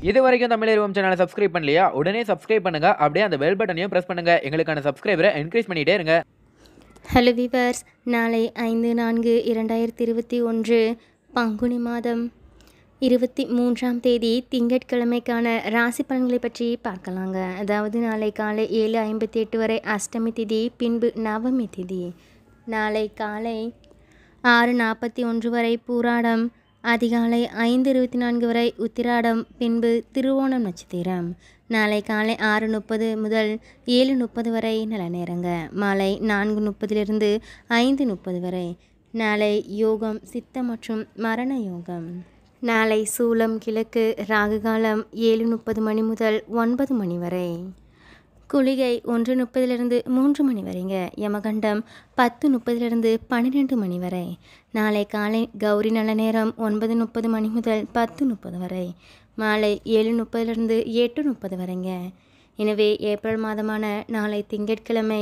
இது வரைக்கும் தமிழ் சேனலை சப்ஸ்கிரைப் பண்ணலையா? உடனே சப்ஸ்கிரைப் பண்ணுங்க. அப்படியே அந்த பெல் பட்டனையும் பிரஸ் பண்ணுங்க. எங்களுக்கான சப்ஸ்கிரைபரை என்கரேஜ் பண்ணிட்டே இருங்க. ஹலோ விவர்ஸ், நாளை 5/4/2021 பங்குனி மாதம் 23ஆம் தேதி திங்கட்கிழமைக்கான ராசி பலன்களை பற்றி பார்க்கலாங்க. அதாவது நாளை காலை 7:58 வரை அஷ்டமி திதி, பின்பு நவமி திதி. நாளை காலை 6:41 வரை பூராடம், அதிகாலை 5:24 வரை உத்திராடம், பின்பு திருவோணம் நட்சத்திரம். நாளை காலை 6:30 முதல் 7:30 வரை நல்ல நேரங்க. மாலை 4:30 5:30 வரை. நாளை யோகம் சித்த மற்றும் மரண யோகம். நாளை சூலம் கிழக்கு, ராகுகாலம் 7:30 மணி முதல் 9 மணி வரை. குளிகை 1:30 3 மணி வரைங்க. யமகண்டம் 10:30 12 மணி வரை. நாளை காலை கௌரி நல்ல நேரம் 9:30 மணி முதல் 10:30 வரை. மாலை 7:30 8:30 வரைங்க. எனவே ஏப்ரல் மாதமான நாளை திங்கட்கிழமை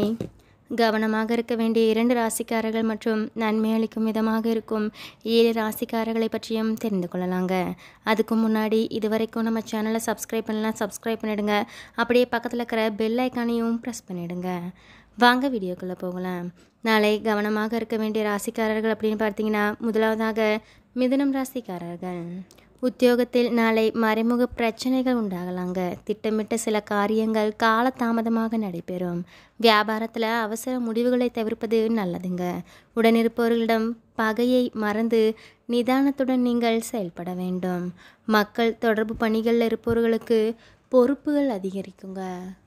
கவனமாக இருக்க வேண்டிய 2 ராசிக்காரர்கள் மற்றும் நன்மை அளிக்கும் விதமாக இருக்கும் 7 ராசிக்காரர்களை பற்றியும் தெரிந்து கொள்ளலாங்க. அதுக்கு முன்னாடி இதுவரைக்கும் நம்ம சேனலை சப்ஸ்கிரைப் பண்ணலாம், சப்ஸ்கிரைப் பண்ணிடுங்க. அப்படியே பக்கத்தில் இருக்கிற பெல் ஐக்கானையும் ப்ரெஸ் பண்ணிடுங்க. வாங்க வீடியோக்குள்ளே போகலாம். நாளை கவனமாக இருக்க வேண்டிய ராசிக்காரர்கள் அப்படின்னு பார்த்தீங்கன்னா, முதலாவதாக மிதுனம் ராசிக்காரர்கள். உத்தியோகத்தில் நாளை மறைமுக பிரச்சனைகள் உண்டாகலாங்க. திட்டமிட்ட சில காரியங்கள் காலதாமதமாக நடைபெறும். வியாபாரத்தில் அவசர முடிவுகளை தவிர்ப்பது நல்லதுங்க. உடனிருப்பவர்களிடம் பகையை மறந்து நிதானத்துடன் நீங்கள் செயல்பட வேண்டும். மக்கள் தொடர்பு பணிகளில் இருப்பவர்களுக்கு பொறுப்புகள் அதிகரிக்குங்க.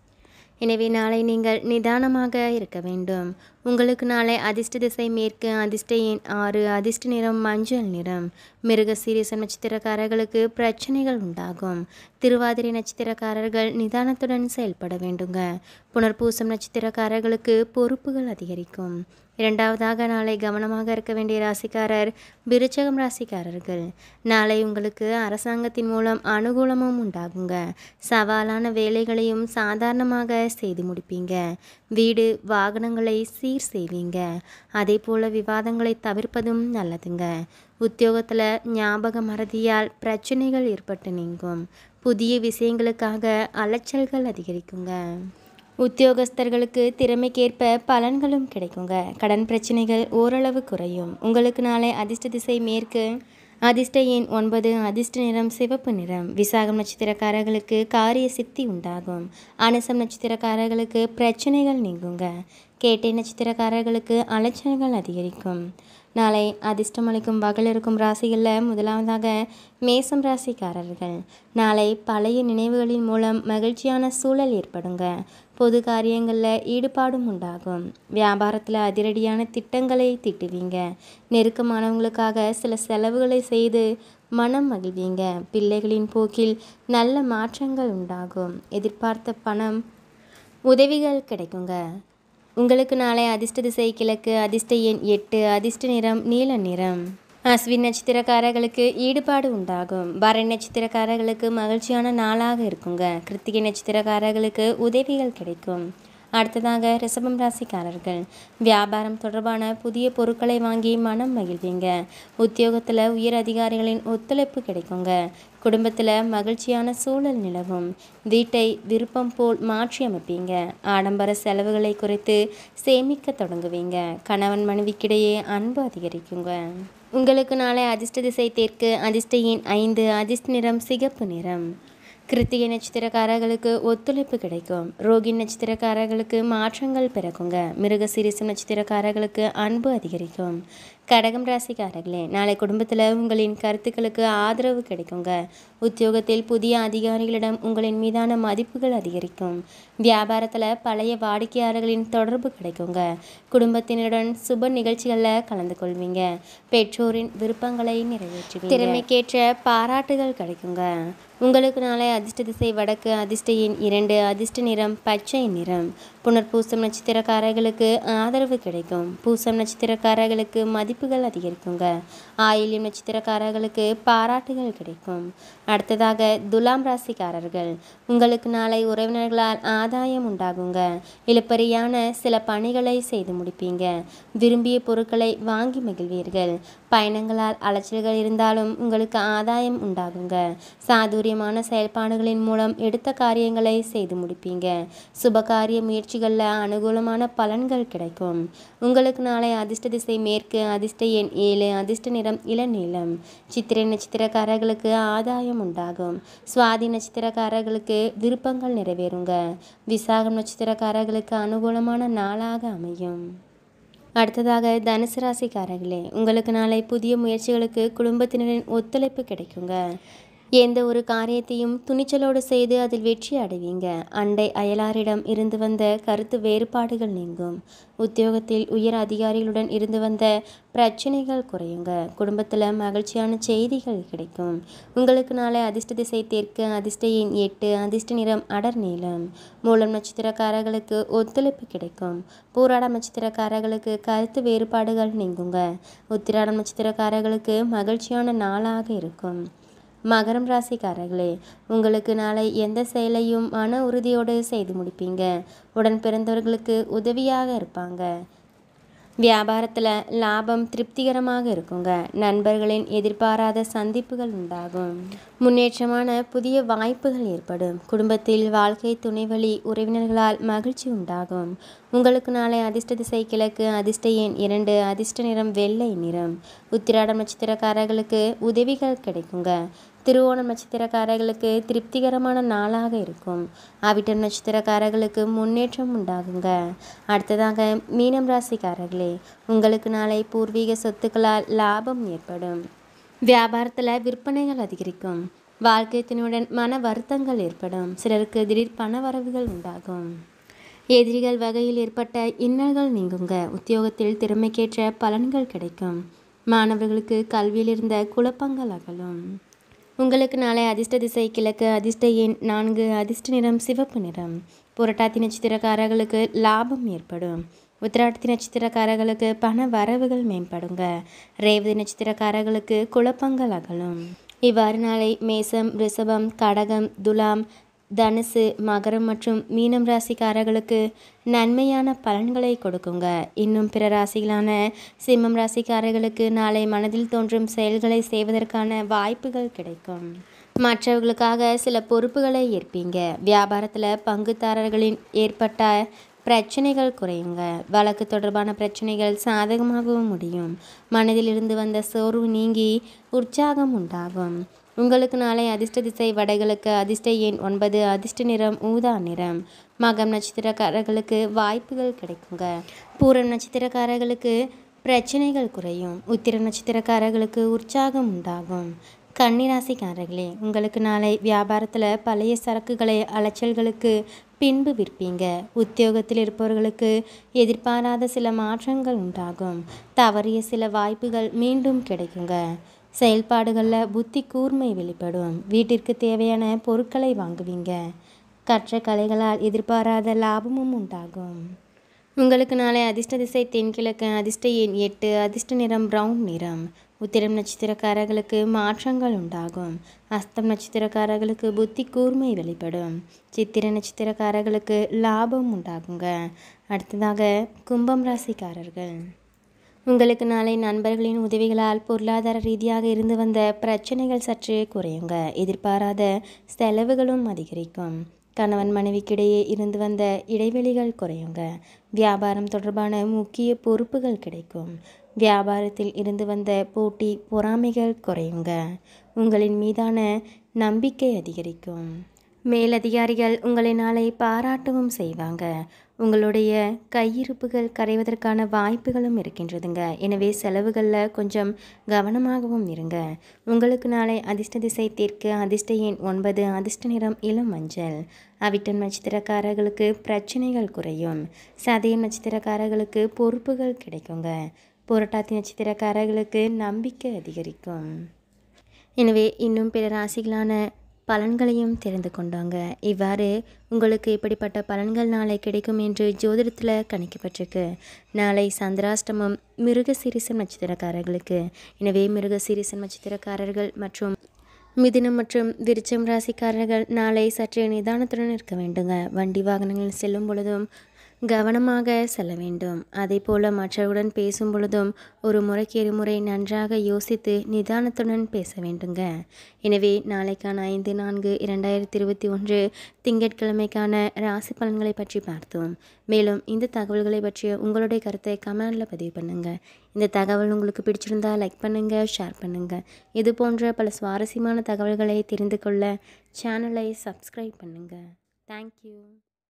எனவே நாளை நீங்கள் நிதானமாக இருக்க வேண்டும். உங்களுக்கு நாளை அதிர்ஷ்ட திசை மேற்கு, அதிர்ஷ்ட எண் 6, அதிர்ஷ்ட நிறம் மஞ்சள் நிறம். மிருக சீரிசம் நட்சத்திரக்காரர்களுக்கு பிரச்சனைகள் உண்டாகும். திருவாதிரை நட்சத்திரக்காரர்கள் நிதானத்துடன் செயல்பட வேண்டுங்க. புனர்பூசம் நட்சத்திரக்காரர்களுக்கு பொறுப்புகள் அதிகரிக்கும். இரண்டாவதாக நாளை கவனமாக இருக்க வேண்டிய ராசிக்காரர் விருச்சகம் ராசிக்காரர்கள். நாளை உங்களுக்கு அரசாங்கத்தின் மூலம் அனுகூலமும் உண்டாகுங்க. சவாலான வேலைகளையும் சாதாரணமாக செய்து முடிப்பீங்க. வீடு வாகனங்களை சீர் செய்வீங்க. அதே போல் விவாதங்களை தவிர்ப்பதும் நல்லதுங்க. உத்தியோகத்தில் ஞாபக மறதியால் பிரச்சனைகள் ஏற்பட்டு நீங்கும். புதிய விஷயங்களுக்காக அலைச்சல்கள் அதிகரிக்குங்க. உத்தியோகஸ்தர்களுக்கு திறமைக்கேற்ப பலன்களும் கிடைக்குங்க. கடன் பிரச்சனைகள் ஓரளவு குறையும். உங்களுக்கு நாளை அதிர்ஷ்ட திசை மேற்கு, அதிர்ஷ்ட எண் 9, அதிர்ஷ்ட நிறம் சிவப்பு நிறம். விசாகம் நட்சத்திரக்காரர்களுக்கு காரிய சித்தி உண்டாகும். அனுசம் நட்சத்திரக்காரர்களுக்கு பிரச்சனைகள் நீங்குங்க. கேட்டை நட்சத்திரக்காரர்களுக்கு அலைச்சல்கள் அதிகரிக்கும். நாளை அதிர்ஷ்டம் அளிக்கும் வகையில் இருக்கும் ராசிகளில் முதலாவதாக மேசம் ராசிக்காரர்கள். நாளை பழைய நினைவுகளின் மூலம் மகிழ்ச்சியான சூழல் ஏற்படுங்க. பொது காரியங்களில் ஈடுபாடும் உண்டாகும். வியாபாரத்தில் அதிரடியான திட்டங்களை தீட்டுவீங்க. நெருக்கமானவங்களுக்காக சில செலவுகளை செய்து மனம் மகிழ்வீங்க. பிள்ளைகளின் போக்கில் நல்ல மாற்றங்கள் உண்டாகும். எதிர்பார்த்த பணம் உதவிகள் கிடைக்குங்க. உங்களுக்கு நாளை அதிர்ஷ்ட திசை கிழக்கு, அதிர்ஷ்ட எண் 8, அதிர்ஷ்ட நிறம் நீல நிறம். அஸ்வின் நட்சத்திரக்காரர்களுக்கு ஈடுபாடு உண்டாகும். பரணி நட்சத்திரக்காரர்களுக்கு மகிழ்ச்சியான நாளாக இருக்குங்க. கிருத்திகை நட்சத்திரக்காரர்களுக்கு உதவிகள் கிடைக்கும். அடுத்ததாக ரிஷபம் ராசிக்காரர்கள். வியாபாரம் தொடர்பான புதிய பொருட்களை வாங்கி மனம் மகிழ்வீங்க. உத்தியோகத்தில் உயர் அதிகாரிகளின் ஒத்துழைப்பு கிடைக்குங்க. குடும்பத்தில் மகிழ்ச்சியான சூழல் நிலவும். வீட்டை விருப்பம் போல் மாற்றி அமைப்பீங்க. ஆடம்பர செலவுகளை குறைத்து சேமிக்க தொடங்குவீங்க. கணவன் மனைவிக்கிடையே அன்பு அதிகரிக்குங்க. உங்களுக்கு நாளை அதிர்ஷ்ட திசை தெற்கு, அதிர்ஷ்ட எண் 5, அதிர்ஷ்ட நிறம் சிகப்பு நிறம். கிருத்திகை நட்சத்திரக்காரர்களுக்கு ஒத்துழைப்பு கிடைக்கும். ரோகிணி நட்சத்திரக்காரர்களுக்கு மாற்றங்கள் பிறக்குங்க. மிருக சீரிசம் நட்சத்திரக்காரர்களுக்கு அன்பு அதிகரிக்கும். கடகம் ராசிக்காரர்களே, நாளை குடும்பத்தில் உங்களின் கருத்துக்களுக்கு ஆதரவு கிடைக்குங்க. உத்தியோகத்தில் புதிய அதிகாரிகளிடம் உங்களின் மீதான மதிப்புகள் அதிகரிக்கும். வியாபாரத்தில் பழைய வாடிக்கையாளர்களின் தொடர்பு கிடைக்குங்க. குடும்பத்தினருடன் சுப நிகழ்ச்சிகளில் கலந்து கொள்வீங்க. பெற்றோரின் விருப்பங்களை நிறைவேற்றுவீங்க. திறமைக்கேற்ற பாராட்டுகள் கிடைக்குங்க. உங்களுக்கு நாளை அதிர்ஷ்ட திசை வடக்கு, அதிர்ஷ்ட எண் 2, அதிர்ஷ்ட நிறம் பச்சை நிறம். புனர்பூசம் நட்சத்திரக்காரர்களுக்கு ஆதரவு கிடைக்கும். பூசம் நட்சத்திரக்காரர்களுக்கு மதிப்பு சந்திப்புகள் அதிகரிக்குங்க. ஆயில்யம் நட்சத்திரக்காரர்களுக்கு பாராட்டுகள் கிடைக்கும். அடுத்ததாக துலாம் ராசிக்காரர்கள், உங்களுக்கு நாளை உறவினர்களால் ஆதாயம் உண்டாகுங்க. இழுபறியான சில பணிகளை செய்து முடிப்பீங்க. விரும்பிய பொருட்களை வாங்கி மகிழ்வீர்கள். பயணங்களால் அலைச்சல்கள் இருந்தாலும் உங்களுக்கு ஆதாயம் உண்டாகுங்க. சாதுரியமான செயல்பாடுகளின் மூலம் எடுத்த காரியங்களை செய்து முடிப்பீங்க. சுபகாரிய முயற்சிகளில் அனுகூலமான பலன்கள் கிடைக்கும். உங்களுக்கு நாளை அதிர்ஷ்ட திசை மேற்கு, அதிர்ஷ்ட எண் 7, அதிர்ஷ்ட நிறம் இளநீலம். சித்திரை நட்சத்திரக்காரர்களுக்கு ஆதாயம் உண்டாகும். சுவாதி நட்சத்திரக்காரர்களுக்கு விருப்பங்கள் நிறைவேறுங்க. விசாகம் நட்சத்திரக்காரர்களுக்கு அனுகூலமான நாளாக அமையும். அடுத்ததாக தனுசு ராசிக்காரர்களே, உங்களுக்கு நாளை புதிய முயற்சிகளுக்கு குடும்பத்தினரின் ஒத்துழைப்பு கிடைக்குங்க. எந்த ஒரு காரியத்தையும் துணிச்சலோடு செய்து அதில் வெற்றி அடைவீங்க. அண்டை அயலாரிடம் இருந்து வந்த கருத்து வேறுபாடுகள் நீங்கும். உத்தியோகத்தில் உயர் அதிகாரிகளுடன் இருந்து வந்த பிரச்சனைகள் குறையுங்க. குடும்பத்தில் மகிழ்ச்சியான செய்திகள் கிடைக்கும். உங்களுக்கு நாளை அதிர்ஷ்ட திசை தெற்கு, அதிர்ஷ்ட எண் 8, அதிர்ஷ்ட நிறம் அடர் நீலம். மூலம் நட்சத்திரக்காரர்களுக்கு ஒத்துழைப்பு கிடைக்கும். பூராடம் நட்சத்திரக்காரர்களுக்கு கருத்து வேறுபாடுகள் நீங்குங்க. உத்திராடம் நட்சத்திரக்காரர்களுக்கு மகிழ்ச்சியான நாளாக இருக்கும். மகரம் ராசிக்காரர்களே, உங்களுக்கு நாளை எந்த செயலையும் மன உறுதியோடு செய்து முடிப்பீங்க. உடன் பிறந்தவர்களுக்கு உதவியாக இருப்பாங்க. வியாபாரத்தில் லாபம் திருப்திகரமாக இருக்குங்க. நண்பர்களின் எதிர்பாராத சந்திப்புகள் உண்டாகும். முன்னேற்றமான புதிய வாய்ப்புகள் ஏற்படும். குடும்பத்தில் வாழ்க்கை துணைவழி உறவினர்களால் மகிழ்ச்சி உண்டாகும். உங்களுக்கு நாளை அதிர்ஷ்ட திசை கிழக்கு, அதிர்ஷ்ட எண் 2, அதிர்ஷ்ட நிறம் வெள்ளை நிறம். உத்திராடம் நட்சத்திரக்காரர்களுக்கு உதவிகள் கிடைக்குங்க. திருவோணம் நட்சத்திரக்காரர்களுக்கு திருப்திகரமான நாளாக இருக்கும். அவிட்டம் நட்சத்திரக்காரர்களுக்கு முன்னேற்றம் உண்டாகுங்க. அடுத்ததாக மீனம் ராசிக்காரர்களே, உங்களுக்கு நாளை பூர்வீக சொத்துக்களால் லாபம் ஏற்படும். வியாபாரத்தில் விற்பனைகள் அதிகரிக்கும். வாழ்க்கை துணையுடன் மன வருத்தங்கள் ஏற்படும். சிலருக்கு திடீர் பண வரவுகள் உண்டாகும். எதிரிகள் வகையில் ஏற்பட்ட இன்னல்கள் நீங்குங்க. உத்தியோகத்தில் திறமைக்கேற்ற பலன்கள் கிடைக்கும். மாணவர்களுக்கு கல்வியில் இருந்த குழப்பங்கள் அகலும். உங்களுக்கு நாளை அதிர்ஷ்ட திசை கிழக்கு, அதிர்ஷ்ட எண் 4, அதிர்ஷ்ட நிறம் சிவப்பு நிறம். புரட்டாதி நட்சத்திரக்காரர்களுக்கு லாபம் ஏற்படும். உத்திராடத்தி நட்சத்திரக்காரர்களுக்கு பண வரவுகள் மேம்படுங்க. ரேவதி நட்சத்திரக்காரர்களுக்கு குழப்பங்கள் அகலும். இவ்வாறு நாளை மேசம், ரிஷபம், கடகம், துலாம், தனுசு, மகரம் மற்றும் மீனம் ராசிக்காரர்களுக்கு நன்மையான பலன்களை கொடுக்குங்க. இன்னும் பிற ராசிகளான சிம்மம் ராசிக்காரர்களுக்கு நாளை மனதில் தோன்றும் செயல்களை செய்வதற்கான வாய்ப்புகள் கிடைக்கும். மற்றவர்களுக்காக சில பொறுப்புகளை ஏற்பீங்க. வியாபாரத்தில் பங்குதாரர்களின் ஏற்பட்ட பிரச்சனைகள் குறையுங்க. வழக்கு தொடர்பான பிரச்சனைகள் சாதகமாகவும் முடியும். மனதில் இருந்து வந்த சோர்வு நீங்கி உற்சாகம் உண்டாகும். உங்களுக்கு நாளை அதிர்ஷ்ட திசை வடகிழக்கு, அதிர்ஷ்ட எண் 9, அதிர்ஷ்ட நிறம் ஊதா நிறம். மகம் நட்சத்திரக்காரர்களுக்கு வாய்ப்புகள் கிடைக்குங்க. பூரம் நட்சத்திரக்காரர்களுக்கு பிரச்சனைகள் குறையும். உத்திரம் நட்சத்திரக்காரர்களுக்கு உற்சாகம் உண்டாகும். கன்னிராசிக்காரர்களே, உங்களுக்கு நாளை வியாபாரத்தில் பழைய சரக்குகளை அலைச்சல்களுக்கு பின்பு விற்பீங்க. உத்தியோகத்தில் இருப்பவர்களுக்கு எதிர்பாராத சில மாற்றங்கள் உண்டாகும். தவறிய சில வாய்ப்புகள் மீண்டும் கிடைக்குங்க. செயல்பாடுகளில் புத்தி கூர்மை வெளிப்படும். வீட்டிற்கு தேவையான பொருட்களை வாங்குவீங்க. கற்ற கலைகளால் எதிர்பாராத லாபமும் உண்டாகும். உங்களுக்கு நாளை அதிர்ஷ்ட திசை தென்கிழக்கு, அதிர்ஷ்ட எண் 8, அதிர்ஷ்ட நிறம் பிரவுன் நிறம். உத்திரம் நட்சத்திரக்காரர்களுக்கு மாற்றங்கள் உண்டாகும். அஸ்தம் நட்சத்திரக்காரர்களுக்கு புத்தி கூர்மை வெளிப்படும். சித்திரை நட்சத்திரக்காரர்களுக்கு லாபம் உண்டாகுங்க. அடுத்ததாக கும்பம் ராசிக்காரர்கள், உங்களுக்கு நாளை நண்பர்களின் உதவிகளால் பொருளாதார ரீதியாக இருந்து வந்த பிரச்சனைகள் சற்று குறையுங்க. எதிர்பாராத செலவுகளும் அதிகரிக்கும். கணவன் மனைவிக்கிடையே இருந்து வந்த இடைவெளிகள் குறையுங்க. வியாபாரம் தொடர்பான முக்கிய பொறுப்புகள் கிடைக்கும். வியாபாரத்தில் இருந்து வந்த போட்டி பொறாமைகள் குறையுங்க. உங்களின் மீதான நம்பிக்கை அதிகரிக்கும். மேலதிகாரிகள் உங்களை நாளை பாராட்டவும் செய்வாங்க. உங்களுடைய கையிருப்புகள் கரைவதற்கான வாய்ப்புகளும் இருக்கின்றதுங்க. எனவே செலவுகளில் கொஞ்சம் கவனமாகவும் இருங்க. உங்களுக்கு நாளை அதிர்ஷ்ட திசை தெற்கு, அதிர்ஷ்ட எண் 9, அதிர்ஷ்ட நிறம் இளம் மஞ்சள். அவிட்டம் நட்சத்திரக்காரர்களுக்கு பிரச்சனைகள் குறையும். சதயம் நட்சத்திரக்காரர்களுக்கு பொறுப்புகள் கிடைக்குங்க. புரட்டாதி நட்சத்திரக்காரர்களுக்கு நம்பிக்கை அதிகரிக்கும். எனவே இன்னும் பிற ராசிகளான பலன்களையும் தெரிந்து கொண்டாங்க. இவ்வாறு உங்களுக்கு இப்படிப்பட்ட பலன்கள் நாளை கிடைக்கும் என்று ஜோதிடத்தில் கணிக்கப்பட்டிருக்கு. நாளை சந்திராஷ்டமம் மிருகசீரிசம் நட்சத்திரக்காரர்களுக்கு. எனவே மிருகசீரிசம் நட்சத்திரக்காரர்கள் மற்றும் மிதுனம் மற்றும் விருச்சம் ராசிக்காரர்கள் நாளை சற்று நிதானத்துடன் இருக்க வேண்டுங்க. வண்டி வாகனங்களில் செல்லும் பொழுதும் கவனமாக செல்ல வேண்டும். அதே போல் மற்றவருடன் பேசும் பொழுதும் ஒரு முறைக்கு இருமுறை நன்றாக யோசித்து நிதானத்துடன் பேச வேண்டுங்க. எனவே நாளைக்கான 5/4/2021 திங்கட்கிழமைக்கான ராசி பலன்களை பற்றி பார்த்தோம். மேலும் இந்த தகவல்களை பற்றிய உங்களுடைய கருத்தை கமெண்டில் பதிவு பண்ணுங்கள். இந்த தகவல் உங்களுக்கு பிடிச்சிருந்தா லைக் பண்ணுங்கள், ஷேர் பண்ணுங்கள். இது போன்ற பல சுவாரஸ்யமான தகவல்களை தெரிந்து கொள்ள சேனலை சப்ஸ்கிரைப் பண்ணுங்கள். தேங்க்யூ.